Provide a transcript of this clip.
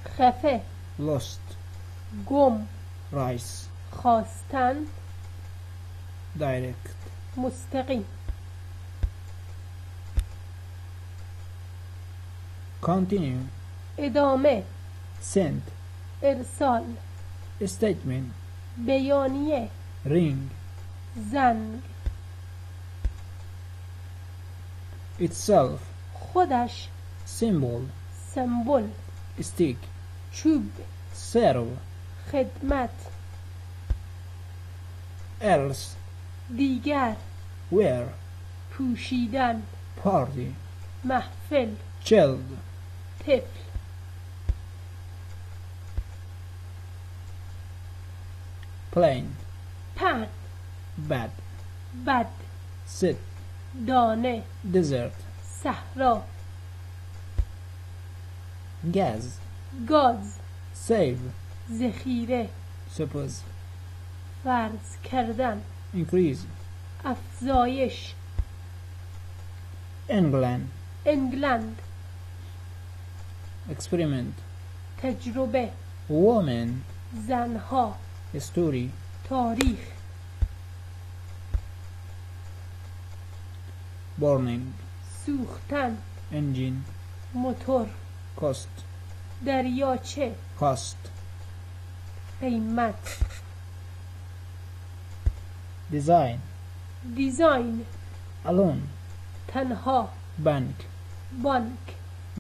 خفه، lost, گم، rise, خواستن، direct, مستقیم، continue, ادامه، send, ارسال، statement, بیانیه، ring, زنگ، itself, خودش، symbol, سمبل، stick, چوب، serve, خدمت، else, دیگر، wear, پوشیدن، party, محفل، child, طفل، plain, پهن، bad, بد، sit, دانه، desert, صحرا، gas, گاز، save, ذخیره، suppose, فرض کردن، increase, افزایش، England, انگلند، experiment, تجربه، woman, زنها، story, تاریخ، burning, سوختن، engine, موتور، cost, دریاچه، cost, قیمت، design, دیزاین، alone, تنها، bank, بانک،